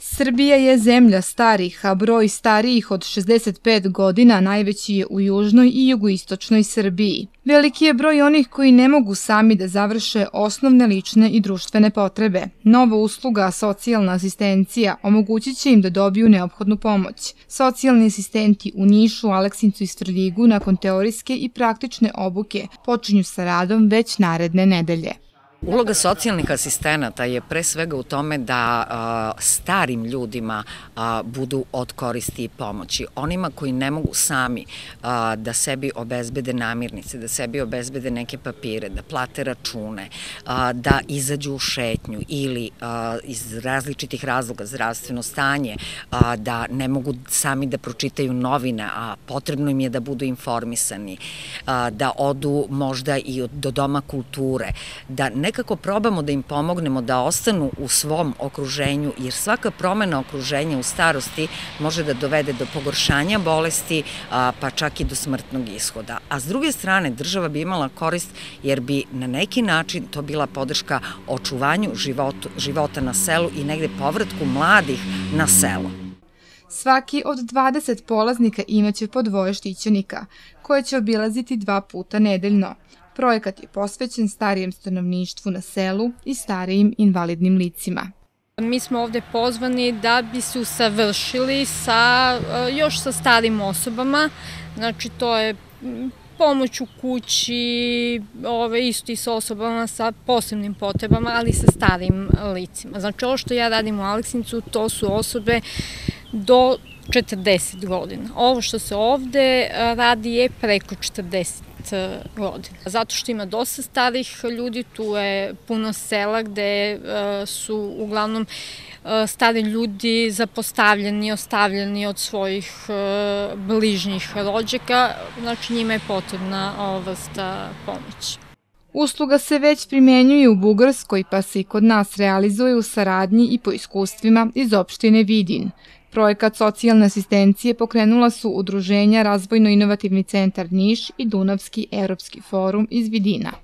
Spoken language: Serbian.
Srbija je zemlja starih, a broj starijih od 65 godina najveći je u južnoj i jugoistočnoj Srbiji. Veliki je broj onih koji ne mogu sami da završe osnovne lične i društvene potrebe. Nova usluga, socijalna asistencija, omogućit će im da dobiju neophodnu pomoć. Socijalni asistenti u Nišu, Aleksincu i Svrljigu nakon teorijske i praktične obuke počinju sa radom već naredne nedelje. Uloga socijalnih asistenata je pre svega u tome da starim ljudima budu od koristi i pomoći. Onima koji ne mogu sami da sebi obezbede namirnice, da sebi obezbede neke papire, da plate račune, da izađu u šetnju ili iz različitih razloga, zdravstveno stanje, da ne mogu sami da pročitaju novine, a potrebno im je da budu informisani, da odu možda i do Doma kulture, da nekako probamo da im pomognemo da ostanu u svom okruženju, jer svaka promena okruženja u starosti može da dovede do pogoršanja bolesti, pa čak i do smrtnog ishoda. A s druge strane, država bi imala korist jer bi na neki način to bila podrška očuvanju života na selu i negde povratku mladih na selo. Svaki od 20 polaznika imaće po dvoje štićenika, koje će obilaziti 2 puta nedeljno. Projekat je posvećen starijem stanovništvu na selu i starijim invalidnim licima. Mi smo ovde pozvani da bi se usavršili još sa starim osobama, znači to je pomoć u kući, isto i sa osobama sa posebnim potrebama, ali i sa starim licima. Znači ovo što ja radim u Aleksincu, to su osobe do 40 godina. Ovo što se ovde radi je preko 40 godina. Zato što ima dosta starih ljudi, tu je puno sela gde su uglavnom stari ljudi zapostavljeni, ostavljeni od svojih bližnjih rođaka, znači njima je potrebna ova vrsta pomoći. Usluga se već primenjuje u Bugarskoj, pa se i kod nas realizuje u saradnji i po iskustvima iz opštine Vidin. Projekat socijalne asistencije pokrenula su udruženja Razvojno-inovativni centar Niš i Dunavski evropski forum iz Vidina.